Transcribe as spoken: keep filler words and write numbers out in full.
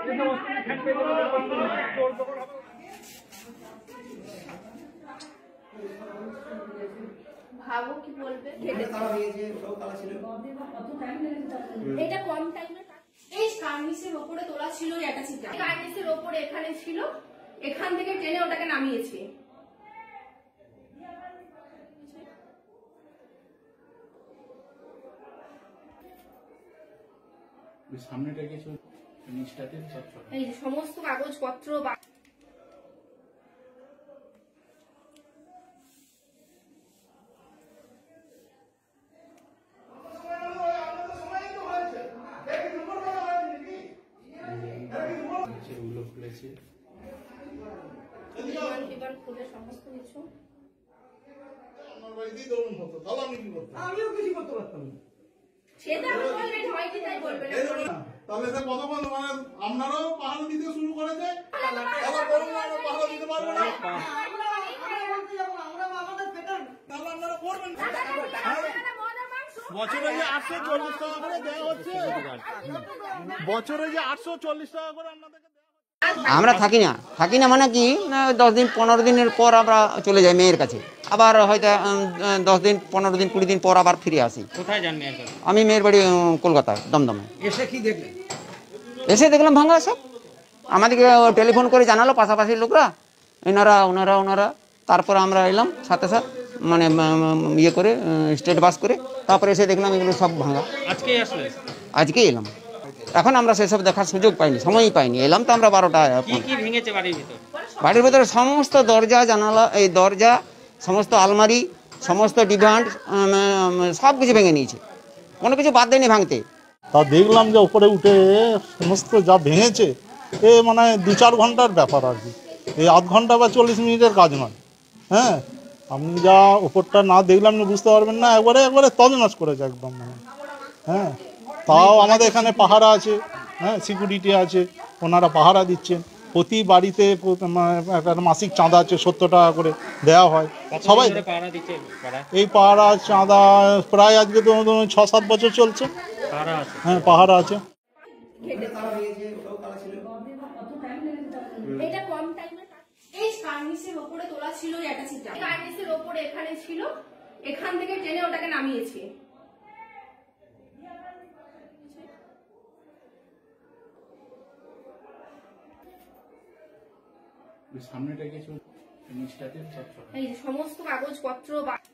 ভাবো কি বলবে। এটা কম টাইমে এই কার্নিসের ওপরে তোলা ছিল, অ্যাটাচিটা কার্নিসের ওপরে এখানে ছিল, এখান থেকে টেনে ওটাকে নামিয়েছে। সামনেটা কিছু এই সমস্ত কাগজপত্র বা খুলেছে সমস্ত কিছু আমিও কিছু করতে পারতাম না। সেটা আমি বললে হয় কি তাই বলবে না। তাহলে স্যার কতক্ষণ মানে আপনারাও পাহারা দিতে শুরু করেছে, আবার বলুন না আমরা পাহারা দিতে পারবো না। আমরা আমরা বলতে যাব আমরা আমাদের পেটার তাহলে আপনারা করবেন। বছরে যে আটশো চল্লিশ টাকা করে দেওয়া হচ্ছে, বছরে যে আটশো চল্লিশ টাকা করে আপনাদেরকে আমরা থাকি না থাকি না মানে কি না দশ দিন পনেরো দিনের পর আমরা চলে যাই মেয়ের কাছে, আবার হয়তো দশ দিন পনেরো দিন কুড়ি দিন পর আবার ফিরে আসি। কোথায় যান মেয়ের কাছে? আমি মেয়ের বাড়ি কলকাতা দমদমে। এসে কি দেখলেন? এসে দেখলাম ভাঙা সব, আমাদেরকে টেলিফোন করে জানালো পাশাপাশি লোকরা, এনারা ওনারা ওনারা তারপর আমরা এলাম সাথে সাথে মানে ইয়ে করে স্টেট বাস করে, তারপরে এসে দেখলাম এগুলো সব ভাঙা। আজকে আসলে আজকেই এলাম, এখন আমরা সেসব দেখার সুযোগ পাইনি, সময়ই পাইনি, এলাম তো আমরা বারোটা। কি কি ভেঙেছে বাড়ির ভিতর? বাড়ির ভিতরে সমস্ত দরজা জানালা, এই দরজা সমস্ত আলমারি সমস্ত ডিভান্ড সব কিছু ভেঙে নিয়েছে, কোনো কিছু বাদ দেয়নি ভাঙতে। তা দেখলাম যে উপরে উঠে সমস্ত যা ভেঙেছে, এ মানে দু চার ঘন্টার ব্যাপার আর কি, এই আধ ঘন্টা বা চল্লিশ মিনিটের কাজ নয়। হ্যাঁ, আপনি যা উপরটা না দেখলাম বুঝতে পারবেন না, একবারে একবারে তছনছ করেছে একদম মানে। হ্যাঁ, তাও আমাদের এখানে পাহারা আছে, হ্যাঁ সিকিউরিটি আছে, ওনারা পাহারা দিচ্ছেন। প্রতি বাড়িতে একটা মাসিক চাঁদা আছে, সত্তর টাকা করে দেওয়া হয় সবাই। এই পাহারা চাঁদা প্রায় আজকে তো ছ সাত বছর চলছে। হ্যাঁ পাহারা আছে। এটা কম টাইমে এই কার্নিসের ওপরে তোলা ছিল, অ্যাটাচিটা কার্নিসের ওপরে এখানে ছিল, এখান থেকে টেনে ওটাকে নামিয়েছে। সামনেটা কিছু এই সমস্ত কাগজপত্র বা